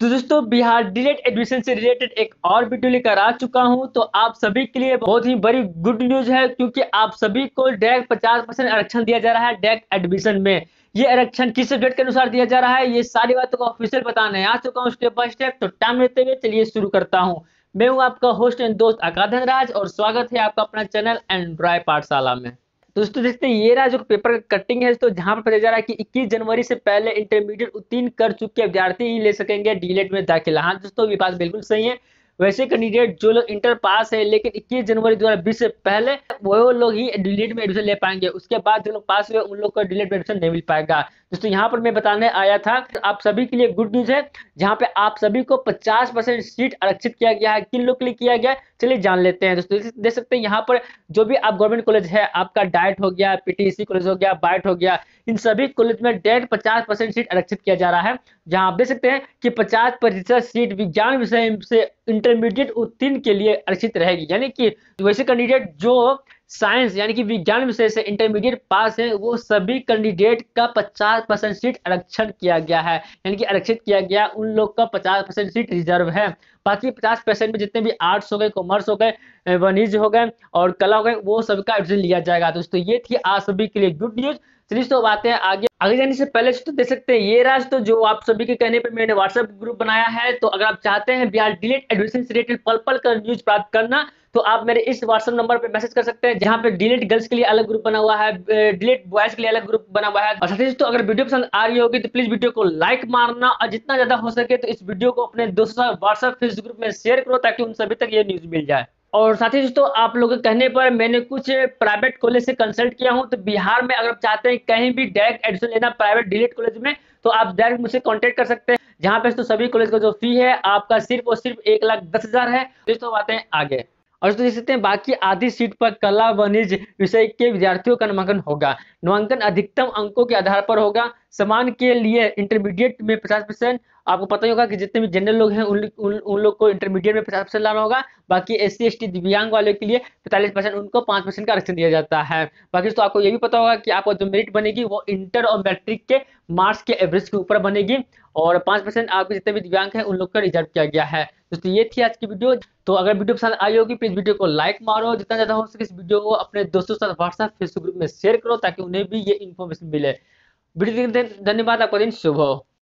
तो दोस्तों Bihar DElEd admission से रिलेटेड एक और वीडियो लेकर आ चुका हूं। तो आप सभी के लिए बहुत ही बड़ी गुड न्यूज है, क्योंकि आप सभी को डायरेक्ट 50% आरक्षण दिया जा रहा है डायरेक्ट एडमिशन में। ये आरक्षण किस डेट के अनुसार दिया जा रहा है, ये सारी बातों को ऑफिशियल बताने आ चुका हूँ स्टेप बाय स्टेप। तो टाइम लेते हुए चलिए शुरू करता हूँ। मैं हूँ आपका होस्ट एंड दोस्त आकाश धनराज और स्वागत है आपका अपना चैनल एंड्रॉय पाठशाला में। दोस्तों देखते हैं ये रहा जो पेपर का कटिंग है। तो जहां पर पता जा रहा है कि 21 जनवरी से पहले इंटरमीडिएट उत्तीर्ण कर चुके विद्यार्थी ही ले सकेंगे डीलेट में दाखिला। हाँ दोस्तों ये बात बिल्कुल सही है। वैसे कैंडिडेट जो लोग इंटर पास है लेकिन 21 जनवरी 2020 से पहले वो लोग ही डीलेट में एडमिशन ले पाएंगे। उसके बाद जो लोग पास हुए उन लोग को डीलेट में एडमिशन नहीं मिल पाएगा। दोस्तों यहाँ पर मैं बताने आया था आप सभी के लिए गुड न्यूज है, जहाँ पे आप सभी को 50% सीट आरक्षित किया गया है। किन लोग के लिए किया गया चलिए जान लेते हैं। दोस्तों देख सकते हैं यहाँ पर जो भी आप गवर्नमेंट कॉलेज है, आपका डाइट हो गया, पीटीसी कॉलेज हो गया, बाइट हो गया, इन सभी कॉलेज में डायरेक्ट 50% सीट आरक्षित किया जा रहा है। जहां आप देख सकते हैं कि 50% सीट विज्ञान विषय से इंटरमीडिएट उत्तीर्ण के लिए आरक्षित रहेगी। यानी कि वैसे कैंडिडेट जो साइंस यानी कि विज्ञान विषय से इंटरमीडिएट पास है वो सभी कैंडिडेट का 50% सीट आरक्षण किया गया है। यानी कि आरक्षित किया गया उन लोग का 50% सीट रिजर्व है। बाकी 50% में जितने भी आर्ट्स हो गए, कॉमर्स हो गए, वाणिज्य हो गए और कला हो गए, वो सबका एडमिशन लिया जाएगा। दोस्तों ये थी आप सभी के लिए गुड न्यूज। चलिए तो बातें आगे आगे जाने से पहले तो देख सकते हैं ये राज तो जो आप सभी के कहने पर मैंने व्हाट्सएप ग्रुप बनाया है। तो अगर आप चाहते हैं बिहार डीलेट एडमिशन से रिलेटेड पल पल का न्यूज प्राप्त करना तो आप मेरे इस व्हाट्सएप नंबर पे मैसेज कर सकते हैं, जहां पे डीलेट गर्ल्स के लिए अलग ग्रुप बना हुआ है, डीलेट बॉयज के लिए अलग ग्रुप बना हुआ है। और साथ ही दोस्तों अगर वीडियो पसंद आ रही होगी तो प्लीज वीडियो को लाइक मारना और जितना ज्यादा हो सके तो इस वीडियो को अपने दोस्तों व्हाट्सएप फेसबुक ग्रुप में शेयर करो ताकि उन सभी तक ये न्यूज मिल जाए। और साथ ही दोस्तों आप लोगों के कहने पर मैंने कुछ प्राइवेट कॉलेज से कंसल्ट किया हूं। तो बिहार में अगर आप चाहते हैं कहीं भी डायरेक्ट एडमिशन लेना प्राइवेट डीलेट कॉलेज में तो आप डायरेक्ट मुझसे कांटेक्ट कर सकते हैं, जहां पे तो सभी कॉलेज का जो फी है आपका सिर्फ और सिर्फ 1,10,000 है। दोस्तों बातें आगे और तो देख सकते हैं बाकी आधी सीट पर कला वाणिज्य विषय के विद्यार्थियों का नामांकन होगा। नामांकन अधिकतम अंकों के आधार पर होगा। समान के लिए इंटरमीडिएट में 50%। आपको पता ही होगा कि जितने भी जनरल लोग हैं उन लोग को इंटरमीडिएट में 50% लाना होगा। बाकी SC ST दिव्यांग वाले के लिए 45%, उनको 5% का आरक्षण दिया जाता है। बाकी तो आपको ये भी पता होगा कि आपको जो मेरिट बनेगी वो इंटर और मैट्रिक के मार्क्स के एवरेज के ऊपर बनेगी और 5% आपके जितने भी दिव्यांग हैं उन लोग का रिजर्व किया गया है। दोस्तों ये थी आज की वीडियो। तो अगर वीडियो पसंद आई होगी प्लीज वीडियो को लाइक मारो, जितना ज्यादा हो सके इस वीडियो को अपने दोस्तों के साथ व्हाट्सएप फेसबुक ग्रुप में शेयर करो ताकि उन्हें भी ये इन्फॉर्मेशन मिले। वीडियो देखने धन्यवाद। आपका दिन शुभ हो।